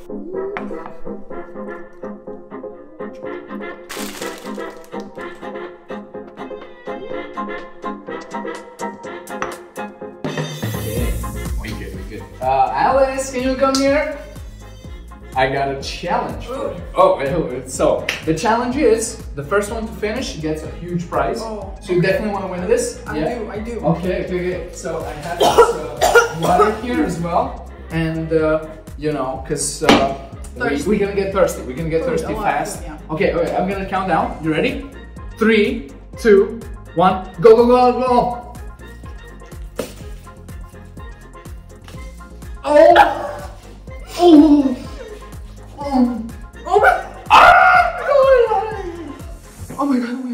Okay, we good. Alice, can you come here? I got a challenge for you. Oh, so the challenge is the first one to finish gets a huge prize. Oh. So you definitely want to win this? I do. Okay. So I have this water here as well, and you know, cause we're gonna get thirsty. We're gonna get thirsty fast. Yeah. Okay, I'm gonna count down. You ready? 3, 2, 1, go! Oh my god.